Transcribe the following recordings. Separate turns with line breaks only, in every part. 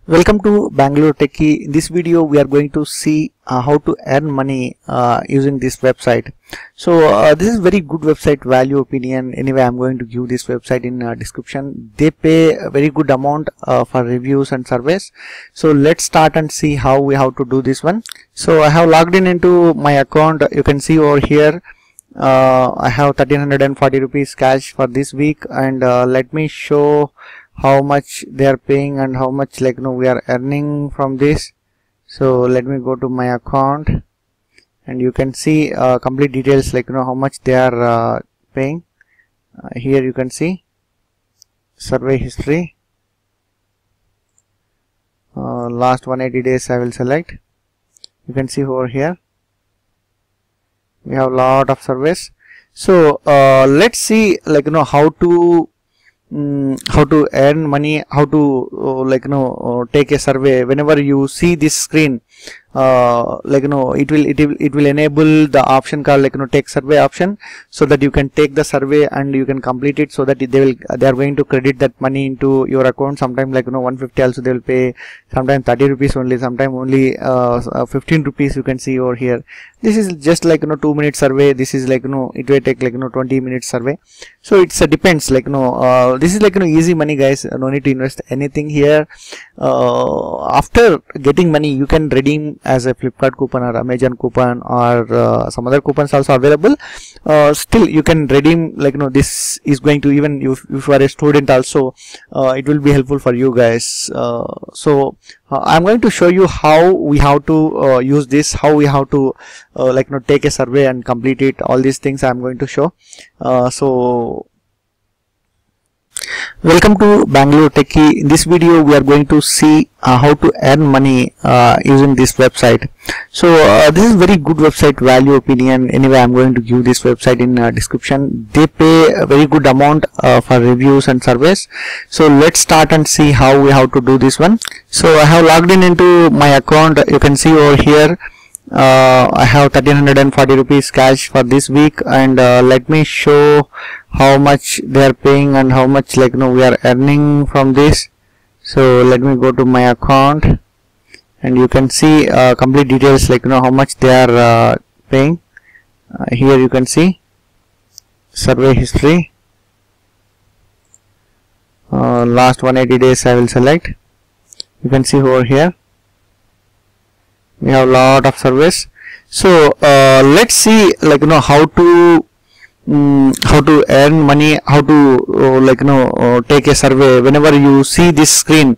Welcome to Bangalore Techie. In this video, we are going to see how to earn money using this website. So this is very good website, Value Opinion. Anyway, I'm going to give this website in description. They pay a very good amount for reviews and surveys. So let's start and see how we have to do this one. So I have logged in into my account. You can see over here. I have 1340 rupees cash for this week, and let me show how much they are paying and how much we are earning from this. So let me go to my account, and you can see complete details how much they are paying. Here you can see survey history, last 180 days. I will select. You can see over here we have a lot of surveys. So let's see how to earn money, how to take a survey. Whenever you see this screen, it will enable the option called take survey option, so that you can take the survey and you can complete it, so that they are going to credit that money into your account. Sometimes 150 also they will pay, sometimes 30 rupees only, sometimes only 15 rupees. You can see over here, this is just 2-minute survey. This is it will take 20-minute survey. So it's depends this is easy money, guys. No need to invest anything here. After getting money, you can redeem as a Flipkart coupon or Amazon coupon, or some other coupons also available. Still you can redeem this is going to, even if you are a student also, it will be helpful for you guys. So I'm going to show you how we have to use this, how we have to take a survey and complete it. All these things I'm going to show. So welcome to Bangalore Techie. In this video, we are going to see how to earn money using this website. So this is very good website, Value Opinion. Anyway, I'm going to give this website in description. They pay a very good amount for reviews and surveys. So let's start and see how we have to do this one. So I have logged in into my account. You can see over here I have 1340 rupees cash for this week, and let me show how much they are paying and how much we are earning from this. So let me go to my account, and you can see complete details how much they are paying. Here you can see survey history, last 180 days. I will select. You can see over here we have a lot of surveys. So let's see how to earn money, how to take a survey. Whenever you see this screen,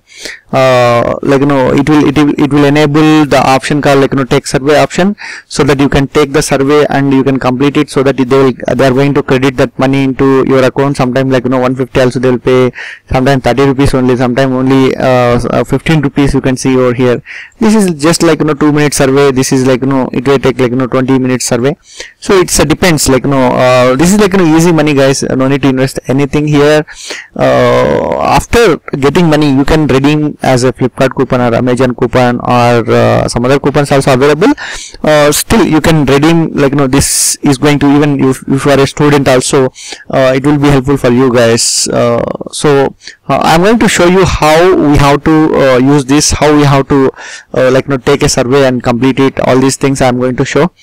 it will enable the option called take survey option, so that you can take the survey and you can complete it, so that they are going to credit that money into your account. Sometimes 150 also they will pay, sometimes 30 rupees only, sometimes only 15 rupees. You can see over here, this is just 2-minute survey. This is it will take 20-minute survey. So it's depends this is easy money, guys. No need to invest anything here. After getting money, you can redeem as a Flipkart coupon or Amazon coupon, or some other coupons also available. Still you can redeem this is going to, even if you are a student also, it will be helpful for you guys. So I'm going to show you how we have to use this, how we have to take a survey and complete it. All these things I'm going to show.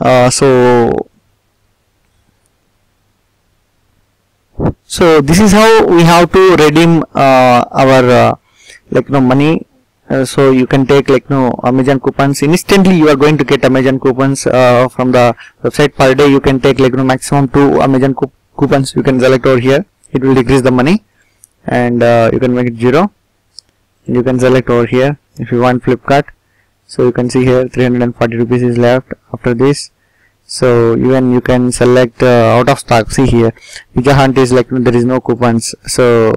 So this is how we have to redeem our money. So you can take Amazon coupons. Instantly you are going to get Amazon coupons from the website. Per day you can take maximum 2 Amazon coupons. You can select over here. It will decrease the money, and you can make it 0. You can select over here if you want Flipkart. So you can see here 340 rupees is left after this. So even you can select out of stock. See here, Pizza Hut is there is no coupons. So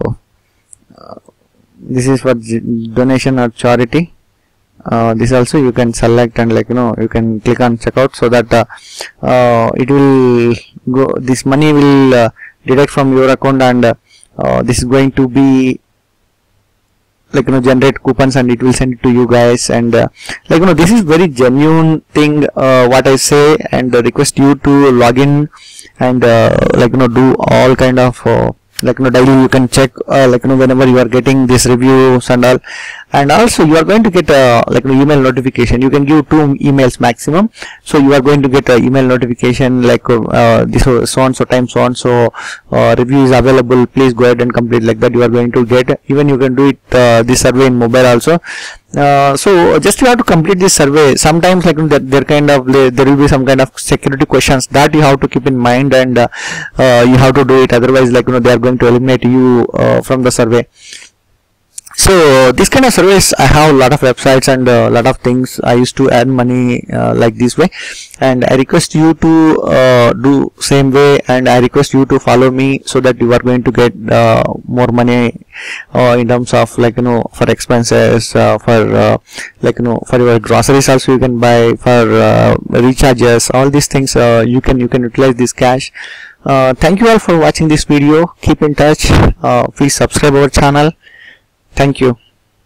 this is for donation or charity. This also you can select, and you can click on checkout, so that it will go, this money will deduct from your account, and this is going to be generate coupons, and it will send it to you guys. And this is very genuine thing what I say, and request you to log in and do all kind of daily you can check whenever you are getting this reviews and all. and also you are going to get like an email notification. You can give 2 emails maximum, so you are going to get a email notification like this so and so time, so and so review is available, please go ahead and complete, like that you are going to get. Even you can do it this survey in mobile also. So just you have to complete this survey. Sometimes like there will be some kind of security questions that you have to keep in mind, and you have to do it, otherwise like they are going to eliminate you from the survey. So this kind of surveys, I have a lot of websites and a lot of things. I used to earn money like this way, and I request you to do same way, and I request you to follow me so that you are going to get more money in terms of like for expenses, for like for your groceries also you can buy, for recharges, all these things you can utilize this cash. Thank you all for watching this video. Keep in touch. Please subscribe our channel. Thank you.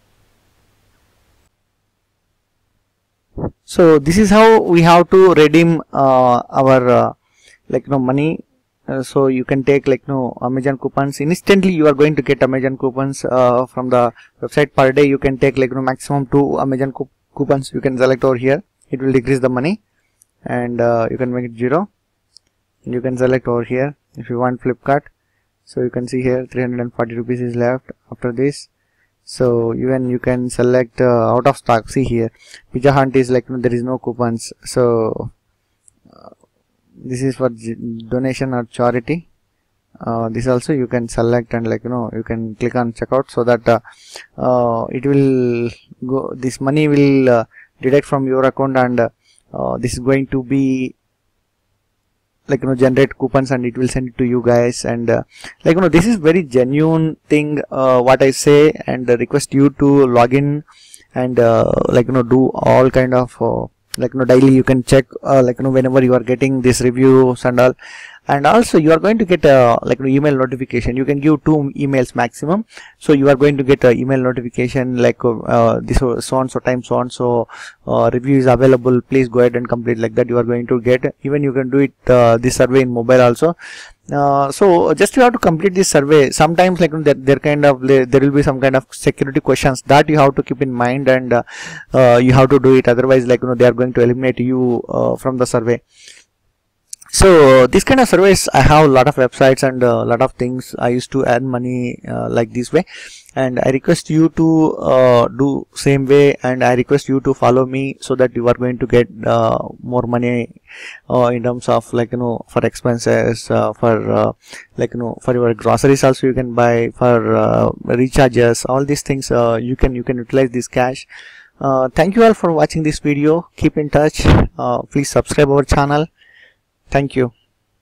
So this is how we have to redeem our like money. So you can take like Amazon coupons instantly. You are going to get Amazon coupons from the website. Per day you can take like maximum 2 Amazon coupons. You can select over here. It will decrease the money, and you can make it 0. You can select over here if you want Flipkart. So you can see here 340 rupees is left after this. So even you can select out of stock. See here Pizza Hut is like there is no coupons. So this is for donation or charity. This also you can select, and like you can click on checkout, so that it will go, this money will deduct from your account, and this is going to be like generate coupons, and it will send it to you guys. And like this is very genuine thing what I say, and request you to log in and like do all kind of like daily you can check like whenever you are getting this reviews and all. And also you are going to get like email notification. You can give 2 emails maximum, so you are going to get an email notification like this so and so time, so and so review is available, please go ahead and complete, like that you are going to get. Even you can do it this survey in mobile also. So just you have to complete this survey. Sometimes like there will be some kind of security questions that you have to keep in mind, and you have to do it, otherwise like they are going to eliminate you from the survey. So this kind of surveys, I have a lot of websites and a lot of things. I used to earn money like this way, and I request you to do same way, and I request you to follow me so that you are going to get more money in terms of like for expenses, for like for your groceries also you can buy, for recharges, all these things you can utilize this cash. Thank you all for watching this video. Keep in touch. Please subscribe our channel. Thank you.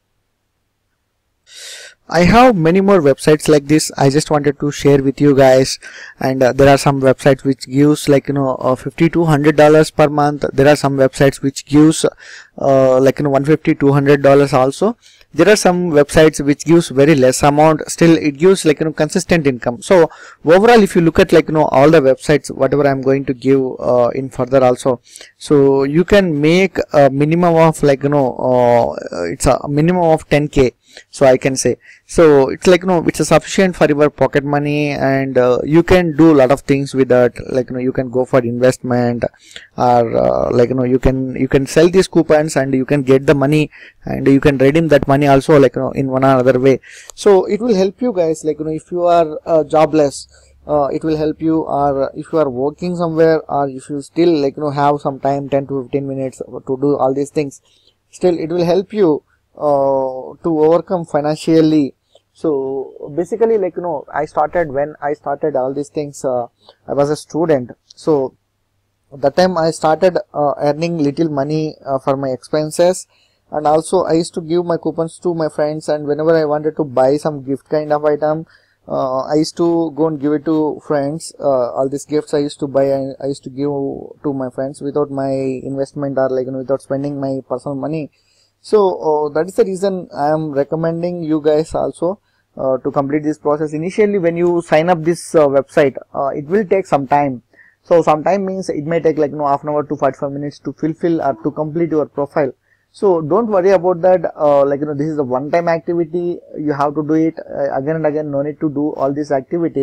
I have many more websites like this. I just wanted to share with you guys, and there are some websites which gives like $50 to $100 per month. There are some websites which gives like $150 to $200 also. There are some websites which gives very less amount, still it gives like consistent income. So overall if you look at like all the websites whatever I'm going to give in further also, so you can make a minimum of like it's a minimum of 10K. So I can say, so it's like it's a sufficient for your pocket money, and you can do a lot of things with that. Like you can go for investment, or like you can sell these coupons and you can get the money, and you can redeem that money also like in one or other way. So it will help you guys, like if you are jobless, it will help you, or if you are working somewhere, or if you still like have some time, 10 to 15 minutes to do all these things, still it will help you to overcome financially. So basically like I started, when I started all these things, I was a student. So that time I started earning little money for my expenses, and also I used to give my coupons to my friends, and whenever I wanted to buy some gift kind of item, I used to go and give it to friends. All these gifts I used to buy and I used to give to my friends without my investment, or like without spending my personal money. So that is the reason I am recommending you guys also to complete this process. Initially when you sign up this website, it will take some time. So some time means it may take like half an hour to 45 minutes to fulfill or to complete your profile. So don't worry about that. Like this is a one time activity, you have to do it again and again. No need to do all these activities.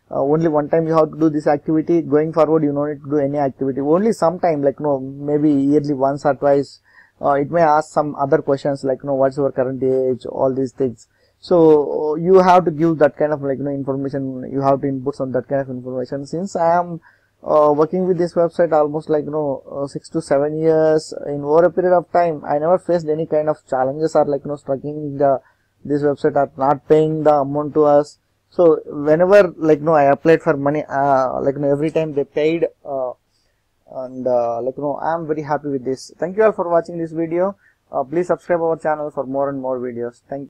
only one time you have to do this activity. Going forward, you don't need to do any activity. Only sometime, like maybe yearly once or twice, it may ask some other questions like what's your current age, all these things. So you have to give that kind of information. You have to input some that kind of information. Since I am working with this website almost 6 to 7 years, in over a period of time, I never faced any kind of challenges or struggling this website or not paying the amount to us. So whenever I applied for money, every time they paid, and I am very happy with this. Thank you all for watching this video. Please subscribe our channel for more and more videos. Thank you.